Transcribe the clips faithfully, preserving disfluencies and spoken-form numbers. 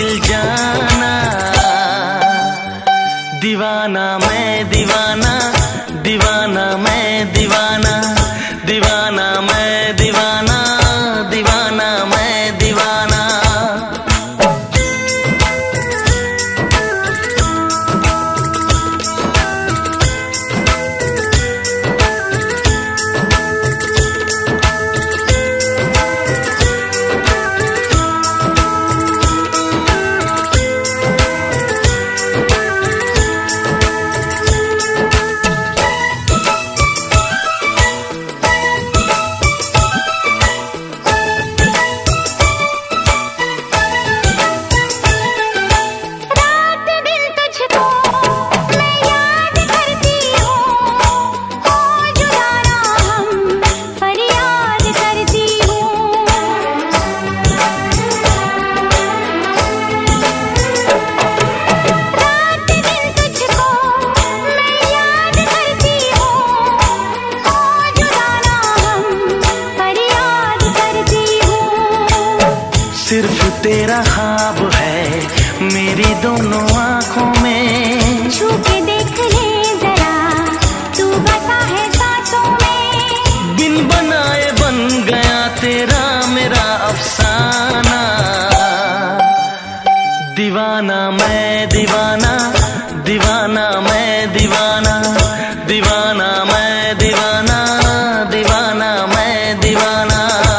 मिल जाना। दीवाना मैं दीवाना, दीवाना मैं दीवाना, दीवाना मैं दीवाना, दीवाना मैं दीवाना। सिर्फ तेरा ख्वाब है मेरी दोनों आँखों में। छू के देख ले जरा, तू बता है सांसों में। बिन बनाए बन गया तेरा मेरा अफसाना। दीवाना मैं दीवाना, दीवाना मैं दीवाना, दीवाना मैं दीवाना, दीवाना मैं दीवाना।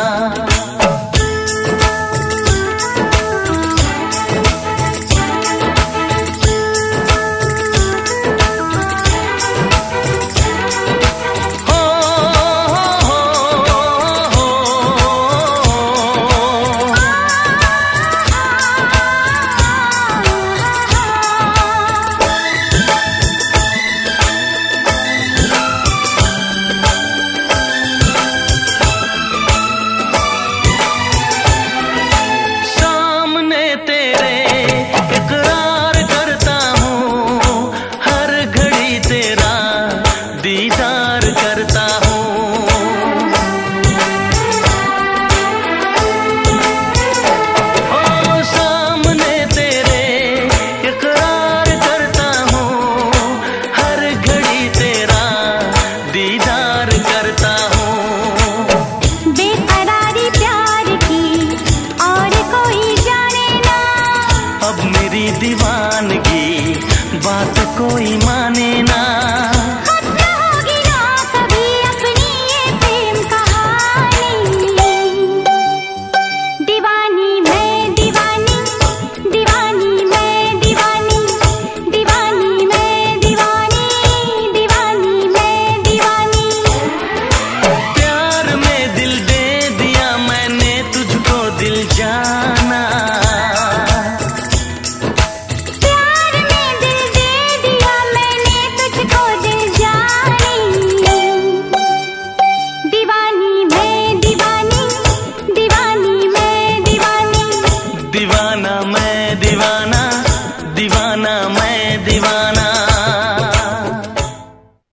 दीदार करता हूँ, ओ सामने तेरे इकरार करता हूँ, हर घड़ी तेरा दीदार करता हूँ। बेकरारी प्यार की और कोई जाने ना, अब मेरी दीवानगी